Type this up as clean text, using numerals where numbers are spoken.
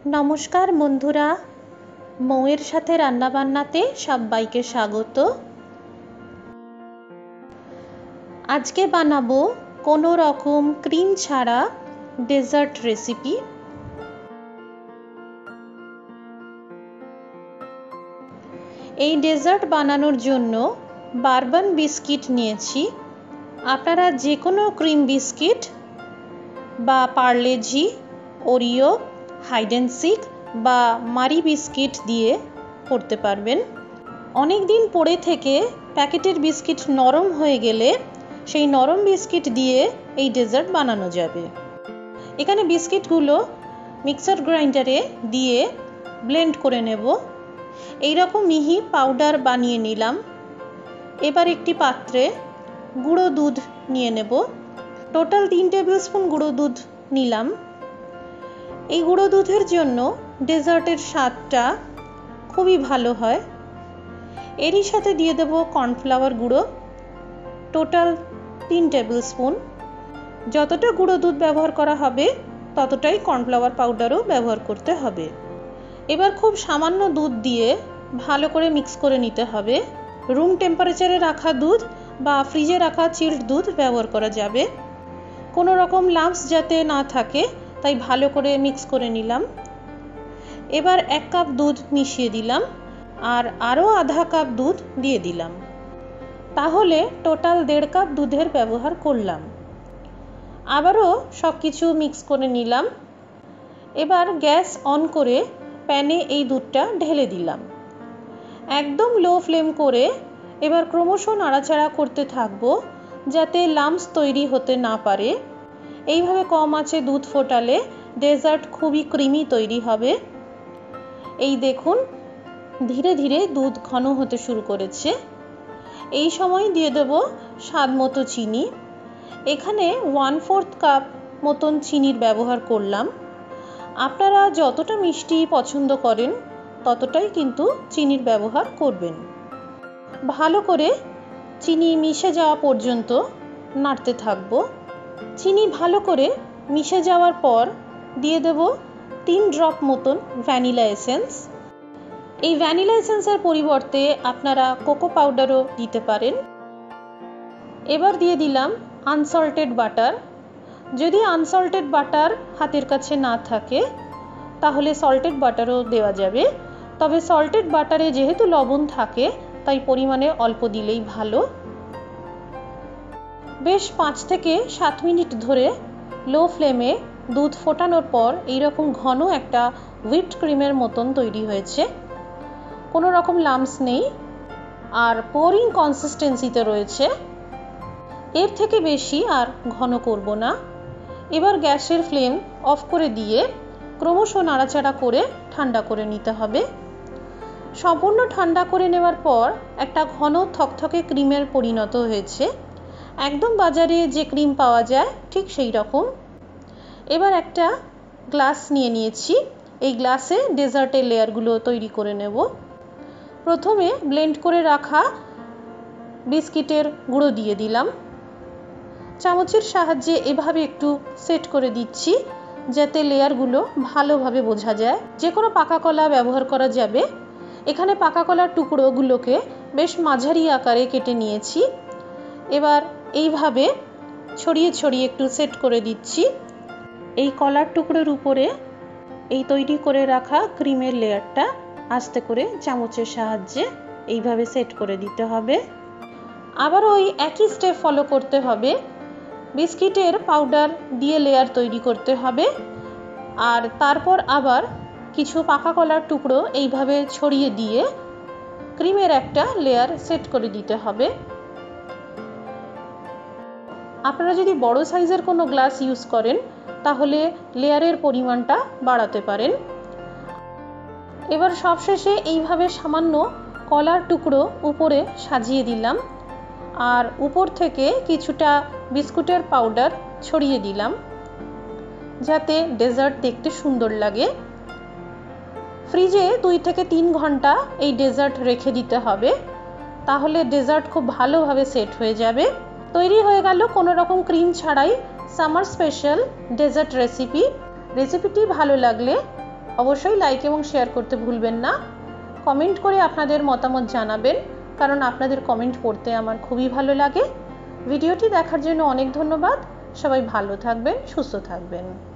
নমস্কার বন্ধুরা, মৌয়ের সাথে রান্নাবান্নাতে সবাইকে স্বাগত। আজকে বানাবো কোনো রকম ক্রিম ছাড়া ডেজার্ট রেসিপি। এই ডেজার্ট বানানোর জন্য বারবন বিস্কিট নিয়েছি। আপনারা যে কোনো ক্রিম বিস্কিট বা Parle G, Oreo, hide and seek বা মারি বিস্কিট দিয়ে করতে পারবেন। অনেক দিন পরে থেকে প্যাকেটের বিস্কিট নরম হয়ে গেলে সেই নরম বিস্কিট দিয়ে এই ডেজার্ট বানানো যাবে। এখানে বিস্কিটগুলো মিক্সার গ্রাইন্ডারে দিয়ে ব্লেন্ড করে নেব। এই রকম মিহি পাউডার বানিয়ে নিলাম। এবার একটি পাত্রে গুঁড়ো দুধ নিয়ে নেব। টোটাল 3 টেবিল স্পুন গুঁড়ো দুধ নিলাম। এই গুঁড়ো দুধের জন্য ডেজার্টের স্বাদটা খুবই ভালো হয়। এরই সাথে দিয়ে দেব কর্নফ্লাওয়ার গুঁড়ো, টোটাল 3 টেবিল স্পুন। যতটা গুঁড়ো দুধ ব্যবহার করা হবে ততটাই কর্নফ্লাওয়ার পাউডারও ব্যবহার করতে হবে। এবার খুব সামান্য দুধ দিয়ে ভালো করে মিক্স করে নিতে হবে। রুম টেম্পারেচারে রাখা দুধ বা ফ্রিজে রাখা চিল্ড দুধ ব্যবহার করা যাবে। কোনো রকম লাম্পস যাতে না থাকে তাই ভালো করে মিক্স করে নিলাম। এবার 1 কাপ দুধ মিশিয়ে দিলাম আর আরও আধা কাপ দুধ দিয়ে দিলাম। তাহলে টোটাল 1.5 কাপ দুধের ব্যবহার করলাম। আবারও সব কিছু মিক্স করে নিলাম। এবার গ্যাস অন করে প্যানে এই দুধটা ঢেলে দিলাম। একদম লো ফ্লেম করে এবার ক্রমশ নাড়াচাড়া করতে থাকবো যাতে লাম্পস তৈরি হতে না পারে। এইভাবে কম আঁচে দুধ ফোটালে ডেজার্ট খুবই ক্রিমি তৈরি হবে। এই দেখুন ধীরে ধীরে দুধ ঘন হতে শুরু করেছে। এই সময় দিয়ে দেব স্বাদ মতো চিনি। এখানে 1/4 কাপ মতন চিনির ব্যবহার করলাম। আপনারা যতটা মিষ্টি পছন্দ করেন ততটাই কিন্তু চিনির ব্যবহার করবেন। ভালো করে চিনি মিশে যাওয়া পর্যন্ত নাড়তে থাকবো। চিনি ভালো করে মিশে যাওয়ার পর দিয়ে দেব 3 ড্রপ মতন ভ্যানিলা এসেন্স। এই ভ্যানিলা এসেন্সের পরিবর্তে আপনারা কোকো পাউডারও দিতে পারেন। এবার দিয়ে দিলাম আনসল্টেড বাটার। যদি আনসল্টেড বাটার হাতের কাছে না থাকে তাহলে সল্টেড বাটারও দেওয়া যাবে। তবে সল্টেড বাটারে যেহেতু লবণ থাকে তাই পরিমাণে অল্প দিলেই ভালো। বেশ 5 থেকে 7 মিনিট ধরে লো ফ্লেমে দুধ ফোটানোর পর এইরকম ঘন একটা হুইপড ক্রিমের মতন তৈরি হয়েছে। কোনো রকম লাম্পস নেই আর পোরিং কনসিস্টেন্সিতে রয়েছে। এর থেকে বেশি আর ঘন করব না। এবার গ্যাসের ফ্লেম অফ করে দিয়ে ক্রমশ নাড়াচাড়া করে ঠান্ডা করে নিতে হবে। সম্পূর্ণ ঠান্ডা করে নেওয়ার পর একটা ঘন থকথকে ক্রিমের পরিণত হয়েছে। একদম বাজারে যে ক্রিম পাওয়া যায় ঠিক সেই রকম। এবার একটা গ্লাস নিয়ে নিয়েছি। এই গ্লাসে ডেজার্টের লেয়ারগুলো তৈরি করে নেব। প্রথমে ব্লেন্ড করে রাখা বিস্কিটের গুঁড়ো দিয়ে দিলাম। চামচের সাহায্যে এভাবে একটু সেট করে দিচ্ছি যাতে লেয়ারগুলো ভালোভাবে বোঝা যায়। যে কোনো পাকা কলা ব্যবহার করা যাবে। এখানে পাকা কলার টুকরোগুলোকে বেশ মাঝারি আকারে কেটে নিয়েছি। এবার এইভাবে ছড়িয়ে ছড়িয়ে একটু সেট করে দিচ্ছি। এই কলার টুকরোর উপরে এই তৈরি করে রাখা ক্রিমের লেয়ারটা আস্তে করে চামচের সাহায্যে এইভাবে সেট করে দিতে হবে। আবার ওই একই স্টেপ ফলো করতে হবে। বিস্কিটের পাউডার দিয়ে লেয়ার তৈরি করতে হবে আর তারপর আবার কিছু পাকা কলার টুকরো এইভাবে ছড়িয়ে দিয়ে ক্রিমের একটা লেয়ার সেট করে দিতে হবে। আপনারা যদি বড় সাইজের কোনো গ্লাস ইউজ করেন তাহলে লেয়ারের পরিমাণটা বাড়াতে পারেন। এবার সবশেষে এইভাবে সামান্য কলার টুকরো উপরে সাজিয়ে দিলাম আর উপর থেকে কিছুটা বিস্কুটের পাউডার ছড়িয়ে দিলাম যাতে ডেজার্ট দেখতে সুন্দর লাগে। ফ্রিজে 2 থেকে 3 ঘন্টা এই ডেজার্ট রেখে দিতে হবে, তাহলে ডেজার্ট খুব ভালোভাবে সেট হয়ে যাবে। তৈরি হয়ে গেল কোনো রকম ক্রিম ছাড়াই সামার স্পেশাল ডেজার্ট রেসিপি। রেসিপিটি ভালো লাগলে অবশ্যই লাইক এবং শেয়ার করতে ভুলবেন না। কমেন্ট করে আপনাদের মতামত জানাবেন, কারণ আপনাদের কমেন্ট পড়তে আমার খুবই ভালো লাগে। ভিডিওটি দেখার জন্য অনেক ধন্যবাদ। সবাই ভালো থাকবেন, সুস্থ থাকবেন।